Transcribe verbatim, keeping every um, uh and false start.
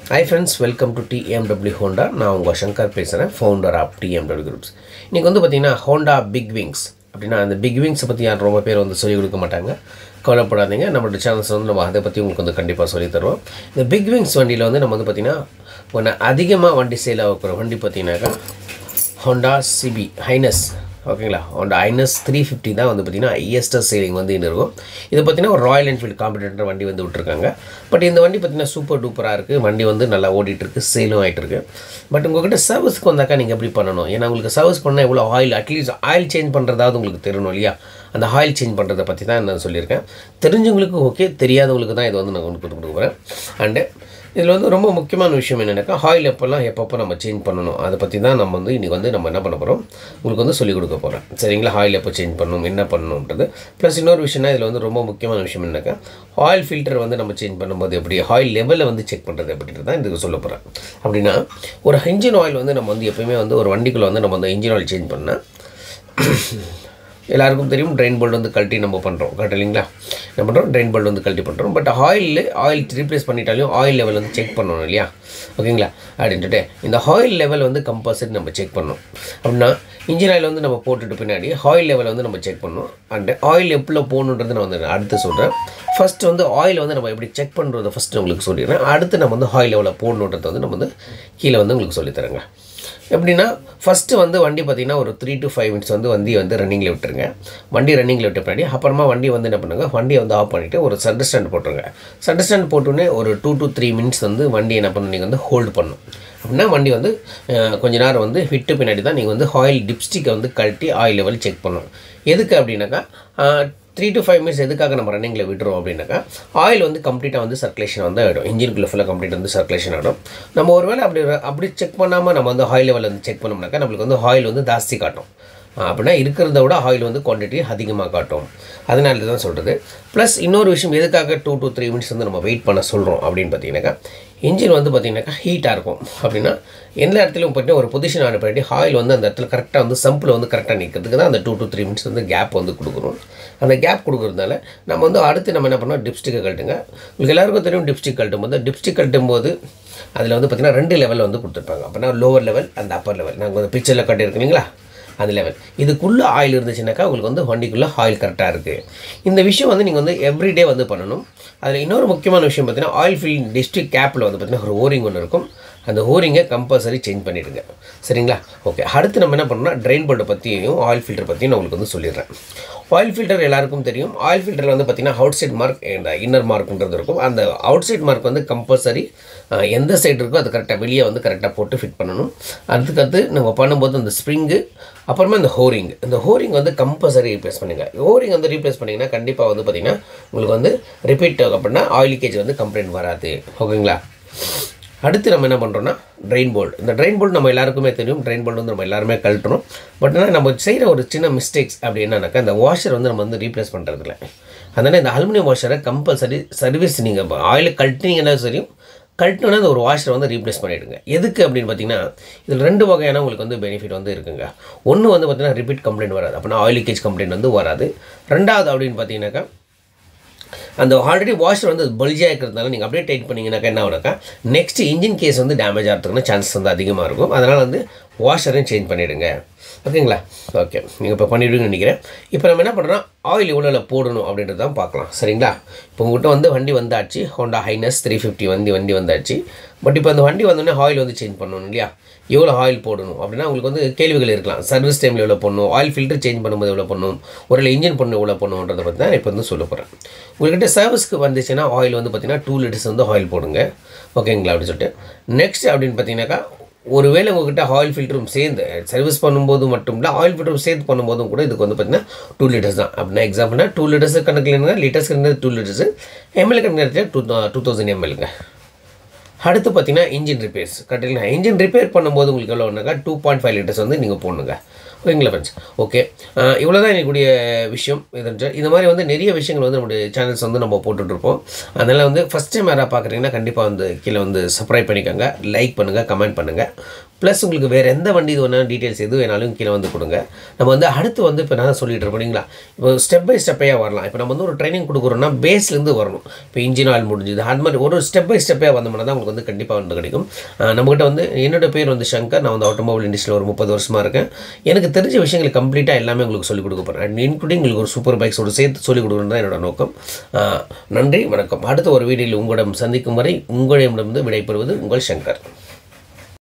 Hi friends, welcome to T M W Honda. நான் உங்க சங்கர் பேசுறேன், founder of T M W Groups. இன்னைக்கு வந்து பாத்தீங்கன்னா Honda Bigwings அப்படினா அந்த Bigwings பத்தி யார் ரொம்ப பேர் வந்து சொல்லி கொடுக்க மாட்டாங்க. கவலைப்படாதீங்க, நம்ம சேனல்ஸ் வந்து நம்ம அதை பத்தி உங்களுக்கு வந்து கண்டிப்பா சொல்லி தருவோம். இந்த Bigwings வண்டியில வந்து நம்ம வந்து பாத்தீங்கன்னா ஒண்ணு அதிகமா வண்டி சேல் ஆகுற வண்டி பாத்தீங்கன்னாக்கா Honda C B H'ness ஓகேங்களா Honda H'ness three fifty தான் வந்து பாத்தீங்கன்னா highest selling வந்து இருக்கும். இது பாத்தீங்கன்னா ஒரு ராயல் என்ஃபீல்ட் காம்படிட்டர் வண்டி வந்து விட்டுருக்காங்க. பட் இந்த வண்டி பாத்தீங்கன்னா சூப்பர் டூப்பரா இருக்கு. வண்டி வந்து நல்லா ஓடிட்டு இருக்கு, சேலும் ஆயிட்டு இருக்கு. பட் உங்ககிட்ட சர்வீஸ்க்கு வந்தாக்க நீங்க எப்படி பண்ணணும்? ஏன்னா உங்களுக்கு சர்வீஸ் பண்ணா எவ்வளவு ஆயில் அட்லீஸ்ட் ஆயில் சேஞ்ச் பண்றதாவது உங்களுக்கு தெரியணும் இல்லையா? அந்த ஆயில் சேஞ்ச் பண்றத பத்தி தான் நான் சொல்லியிருக்கேன். தெரிஞ்சவங்களுக்கு ஓகே, தெரியாதவங்களுக்கு தான் இது வந்து நான் உங்களுக்கு கொடுக்க போறேன். அண்ட் இதில் வந்து ரொம்ப முக்கியமான விஷயம் என்னென்னாக்கா ஆயில் எப்போல்லாம் எப்பப்போ நம்ம சேஞ்ச் பண்ணணும் அதை பற்றி தான் நம்ம வந்து இன்றைக்கி வந்து நம்ம என்ன பண்ண போகிறோம் உங்களுக்கு வந்து சொல்லிக் கொடுக்க போகிறேன். சரிங்களா? ஆயில் எப்போ சேஞ்ச் பண்ணணும், என்ன பண்ணணுன்றது. ப்ளஸ் இன்னொரு விஷயம்னா இதில் வந்து ரொம்ப முக்கியமான விஷயம் என்னக்கா ஆயில் ஃபில்டர் வந்து நம்ம சேஞ்ச் பண்ணும்போது எப்படி ஆயில் லெவலில் வந்து செக் பண்ணுறது அப்படின்றது தான் இதுக்கு சொல்ல போகிறேன். அப்படின்னா ஒரு இன்ஜின் ஆயில் வந்து நம்ம வந்து எப்போயுமே வந்து ஒரு வண்டிக்குள்ளே வந்து நம்ம வந்து இன்ஜின் ஆயில் சேஞ்ச் பண்ணால் எல்லாருக்கும் தெரியும் ட்ரெயின் போல்ட் வந்து கழட்டி நம்ம பண்ணுறோம் கரெக்ட் இல்லைங்களா? என்ன பண்ணுறோம், ட்ரெயின் போல்ட் வந்து கழட்டி பண்ணுறோம். பட் ஆயில் ஆயில் ரீப்ளேஸ் பண்ணிட்டாலும் ஆயில் லெவல் வந்து செக் பண்ணணும் இல்லையா? ஓகேங்களா? அப்படின்ட்டு இந்த ஆயில் லெவல் வந்து கம்பல்சரி நம்ம செக் பண்ணணும். அப்படின்னா இன்ஜின் ஆயில் வந்து நம்ம போட்டுட்டு பின்னாடி ஆயில் லெவல் வந்து நம்ம செக் பண்ணணும். அண்ட் ஆயில் எப்போ போகணுன்றது நான் வந்து அடுத்து சொல்கிறேன். ஃபஸ்ட்டு வந்து ஆயில் வந்து நம்ம எப்படி செக் பண்ணுறதை ஃபஸ்ட்டு உங்களுக்கு சொல்லிடுறேன். அடுத்து நம்ம வந்து ஆயில் லெவலில் போடணுன்றதை வந்து நம்ம வந்து கீழே வந்து உங்களுக்கு சொல்லித்தரேங்க. எப்படின்னா ஃபஸ்ட்டு வந்து வண்டி பார்த்திங்கன்னா ஒரு த்ரீ டு ஃபைவ் மினிட்ஸ் வந்து வண்டி வந்து ரன்னிங்கில் விட்டுருங்க. வண்டி ரன்னிங்கில் விட்ட பின்னாடி அப்புறமா வண்டி வந்து என்ன பண்ணுங்க, வண்டியை வந்து ஆஃப் பண்ணிவிட்டு ஒரு சண்டர் ஸ்டாண்ட் போட்டுருங்க. சண்டர் ஸ்டாண்ட் போட்டோன்னே ஒரு டூ டு த்ரீ மினிட்ஸ் வந்து வண்டி என்ன பண்ணணும், நீங்கள் வந்து ஹோல்டு பண்ணணும். அப்படின்னா வண்டி வந்து கொஞ்ச நேரம் வந்து விட்டு பின்னாடி தான் நீங்கள் வந்து ஆயில் டிப்ஸ்டிக்கை வந்து கழட்டி ஆயில் லெவல் செக் பண்ணணும். எதுக்கு அப்படின்னாக்கா த்ரீ டு ஃபைவ் மினிட்ஸ் எதுக்காக நம்ம ரன்னிங்கில் விட்டுறோம் அப்படின்னாக்கா ஆயில் வந்து கம்ப்ளீட்டாக வந்து சர்க்குலேஷன் வந்து ஆகிடும். இன்ஜினுக்குள்ளே ஃபுல்லாக கம்ப்ளீட் வந்து சர்க்குலேஷன் ஆகிடும். நம்ம ஒரு வேளை அப்படி அப்படி செக் பண்ணாமல் நம்ம வந்து ஆயில் லெவல் வந்து செக் பண்ணோம்னாக்கா நம்மளுக்கு வந்து ஆயில் வந்து ஜாஸ்தி காட்டும். அப்படின்னா இருக்கிறத விட ஆயில் வந்து குவான்டிட்டி அதிகமாக காட்டும். அதனால தான் சொல்கிறது. ப்ளஸ் இன்னொரு விஷயம் எதுக்காக டூ டு த்ரீ மினிட்ஸ் வந்து நம்ம வெயிட் பண்ண சொல்கிறோம் அப்படின்னு பார்த்தீங்கன்னாக்கா இன்ஜின் வந்து பார்த்திங்கனாக்கா ஹீட்டாக இருக்கும். அப்படின்னா எல்லா இடத்துலையும் போய்ட்டு ஒரு பொசிஷன் ஆன பின்னாடி ஆயில் வந்து அந்த இடத்துல கரெக்டாக வந்து சம்பில் வந்து கரெக்டாக நிற்கிறதுக்கு தான் அந்த டூ டு த்ரீ மினிட்ஸ் வந்து கேப் வந்து கொடுக்குறோம். அந்த கேப் கொடுக்குறதுனால நம்ம வந்து அடுத்து நம்ம என்ன பண்ணோம், டிப்ஸ்டிக்கை கழட்டுங்க. உங்களுக்கு எல்லாருக்கும் தெரியும் டிப்ஸ்டிக் கழட்டும் போது டிப்ஸ்டிக் கழட்டும் போது அதில் வந்து பார்த்திங்கன்னா ரெண்டு லெவலில் வந்து கொடுத்துருப்பாங்க. அப்படின்னா lower level and upper level. நாங்கள் வந்து பிக்சரில் கட்டியிருக்கோம் இல்லைங்களா, அந்த லெவல். இதுக்குள்ளே ஆயில் இருந்துச்சுனாக்கா உங்களுக்கு வந்து வண்டிக்குள்ளே ஆயில் கரெக்டாக இருக்குது. இந்த விஷயம் வந்து நீங்கள் வந்து எவ்ரிடே வந்து பண்ணணும். அதில் இன்னொரு முக்கியமான விஷயம் பார்த்தீங்கன்னா ஆயில் ஃபில் டிஸ்ட்ரிக் கேப்பில் வந்து பார்த்திங்கன்னா ஒரு ஓரிங் ஒன்று இருக்கும். அந்த ஓரிங்கை கம்பல்சரி சேஞ்ச் பண்ணிவிடுங்க. சரிங்களா? ஓகே. அடுத்து நம்ம என்ன பண்ணோம்னா ட்ரெயின் போல்ட்டை பற்றியும் ஆயில் ஃபில்டர் பற்றியும் நான் உங்களுக்கு வந்து சொல்லிடுறேன். ஆயில் ஃபில்டர் எல்லாருக்கும் தெரியும். ஆயில் ஃபில்டரில் வந்து பார்த்திங்கன்னா outside mark and inner மார்க்ன்றது இருக்கும். அந்த அவுட் சைட் மார்க் வந்து கம்பல்சரி எந்த சைடு இருக்கோ அது கரெக்டாக வெளியே வந்து கரெக்டாக போட்டு ஃபிட் பண்ணணும். அதுக்கடுத்து நம்ம பண்ணும்போது அந்த ஸ்ப்ரிங்கு அப்புறமா இந்த ஹோரிங் இந்த ஹோரிங் வந்து கம்பல்சரி ரீப்ளேஸ் பண்ணுங்கள். ஹோரிங் வந்து ரீப்ளேஸ் பண்ணிங்கன்னா கண்டிப்பாக வந்து பார்த்திங்கன்னா உங்களுக்கு வந்து ரிப்பீட் அப்படின்னா ஆயில் லீக்கேஜ் வந்து கம்ப்ளைண்ட் வராது. ஓகேங்களா? அடுத்து நம்ம என்ன பண்ணுறோன்னா ட்ரெயின் போல்ட். இந்த ட்ரெயின் போல்ட் நம்ம எல்லாருக்குமே தெரியும். ட்ரெயின் போல்ட் வந்து நம்ம எல்லாருமே கழட்டணும். பட் ஆனால் நம்ம செய்கிற ஒரு சின்ன மிஸ்டேக்ஸ் அப்படி என்னன்னாக்கா இந்த வாஷர் வந்து நம்ம வந்து ரீப்ளேஸ் பண்ணுறதில்ல. அதனால் இந்த அலுமினியம் வாஷரை கம்பல்சரி சர்வீஸ் நீங்கள் ஆயில் கழட்டினீங்கன்னா சரியும் கழட்டினோன்னா அந்த ஒரு வாஷரை வந்து ரீப்ளேஸ் பண்ணிவிடுங்க. எதுக்கு அப்படின்னு பார்த்தீங்கன்னா இதில் ரெண்டு வகையான உங்களுக்கு வந்து பெனிஃபிட் வந்து இருக்குங்க. ஒன்று வந்து பார்த்திங்கன்னா ரிப்பீட் கம்ப்ளைண்ட் வராது. அப்படின்னா ஆயில் லீக்கேஜ் கம்ப்ளைண்ட் வந்து வராது. ரெண்டாவது அப்படின்னு பார்த்தீங்கன்னாக்கா அந்த ஆல்ரெடி வாஷர் வந்து பல்ஜியாக இருக்கிறதுனால நீங்கள் அப்படியே டைட் பண்ணிங்கனாக்கா என்ன ஆகுனாக்கா நெக்ஸ்ட் இன்ஜின் கேஸ் வந்து டேமேஜ் ஆகிறதுக்குன்னு சான்சஸ் வந்து அதிகமாக இருக்கும். அதனால் வந்து வாஷரையும் சேஞ்ச் பண்ணிவிடுங்க. ஓகேங்களா? ஓகே, நீங்கள் இப்போ பண்ணிவிடுங்கன்னு நினைக்கிறேன். இப்போ நம்ம என்ன பண்ணுறோம், ஆயில் எவ்வளோ போடணும் அப்படின்றது தான் பார்க்கலாம். சரிங்களா? இப்போ உங்கள்கிட்ட வந்து வண்டி வந்தாச்சு. ஹோண்டா ஹைனஸ் த்ரீ ஃபிஃப்டி வண்டி வண்டி வந்தாச்சு. பட் இப்போ அந்த வண்டி வந்தோடனே ஆயில் வந்து சேஞ்ச் பண்ணணும் இல்லையா? எவ்வளோ ஆயில் போடணும் அப்படின்னா உங்களுக்கு வந்து கேள்விகள் இருக்கலாம். சர்வீஸ் டைமில் எவ்வளோ பண்ணணும், ஆயில் ஃபில்டர் சேஞ்ச் பண்ணும்போது எவ்வளோ பண்ணணும், ஒரு இன்ஜின் பண்ணணும் எவ்வளோ பண்ணணுன்றதை பற்றி தான் இப்போ வந்து சொல்ல போகிறேன். உங்கள்கிட்ட சர்வீஸ்க்கு வந்துச்சுன்னா ஆயில் வந்து பார்த்திங்கன்னா டூ லிட்டர்ஸ் வந்து ஆயில் போடுங்க. ஓகேங்களா? அப்படின்னு சொல்லிட்டு நெக்ஸ்ட் அப்படின்னு பார்த்தீங்கன்னாக்கா ஒருவேளை உங்கள்கிட்ட ஆயில் ஃபில்டரும் சேர்ந்து சர்வீஸ் பண்ணும்போது மட்டும் இல்லை ஆயில் ஃபில்டரும் சேர்த்து பண்ணும்போதும் கூட இதுக்கு வந்து பார்த்திங்கன்னா டூ லிட்டர்ஸ் தான். அப்படின்னா எக்ஸாம்பிள்னா டூ லிட்டர்ஸ் கணக்கில் இருந்தால் லிட்டர்ஸ் கணக்கு டூ லிட்டர்ஸ் எம்எல் கணக்கு டூ டூ தௌசண்ட் எம்எல்ங்க. அடுத்து பார்த்தீங்கன்னா இன்ஜின் ரிப்பேர்ஸ் கரெக்டுங்களா? இன்ஜின் ரிப்பேர் பண்ணும்போது உங்களுக்கு எவ்வளோனாக்கா டூ பாயிண்ட் ஃபைவ் லிட்டர்ஸ் வந்து நீங்கள் போடணுங்க. ஓகேங்களா ஃப்ரெண்ட்ஸ்? ஓகே, இவ்வளோ தான் எனக்குடைய விஷயம். இது இந்த மாதிரி வந்து நிறைய விஷயங்கள் வந்து நம்முடைய சேனல்ஸ் வந்து நம்ம போட்டுட்ருப்போம். அதனால் வந்து ஃபஸ்ட் டைம் யாராவது பார்க்குறீங்கன்னா கண்டிப்பாக வந்து கீழே வந்து சப்ஸ்கிரைப் பண்ணிக்கோங்க, லைக் பண்ணுங்கள், கமெண்ட் பண்ணுங்கள். ப்ளஸ் உங்களுக்கு வேறு எந்த வண்டி இது வேணாலும் டீட்டெயில்ஸ் எது வேணாலும் கீழே வந்து கொடுங்க. நம்ம வந்து அடுத்து வந்து இப்போ நான் சொல்லிட்டு இருப்போம் இல்லைங்களா, இப்போ ஸ்டெப் பை ஸ்டெப்பையாக வரலாம். இப்போ நம்ம வந்து ஒரு ட்ரைனிங் கொடுக்குறோம்னா பேஸ்லேருந்து வரணும். இப்போ இன்ஜின் ஆயில் முடிஞ்சுது, அது மாதிரி ஒரு ஸ்டெப் பை ஸ்டெப்பாக வந்தோம்னா தான் உங்களுக்கு வந்து கண்டிப்பாக வந்து கிடைக்கும். நம்மகிட்ட வந்து என்னோட பேர் வந்து சங்கர். நான் வந்து ஆட்டோமொபைல் இண்டஸ்ட்ரியில் ஒரு முப்பது வருஷமாக இருக்கேன். எனக்கு தெரிஞ்ச விஷயங்கள் கம்ப்ளீட்டாக எல்லாமே உங்களுக்கு சொல்லிக் கொடுக்க போகிறேன். அண்ட் இன்க்ளூடிங் உங்களுக்கு ஒரு சூப்பர் பைக்ஸோடு சேர்த்து சொல்லிக் கொடுக்குறது தான் என்னோட நோக்கம். நன்றி, வணக்கம். அடுத்த ஒரு வீடியோவில் உங்களிடம் சந்திக்கும் வரை உங்களிடமிருந்து விடைபெறுவது உங்கள் சங்கர்.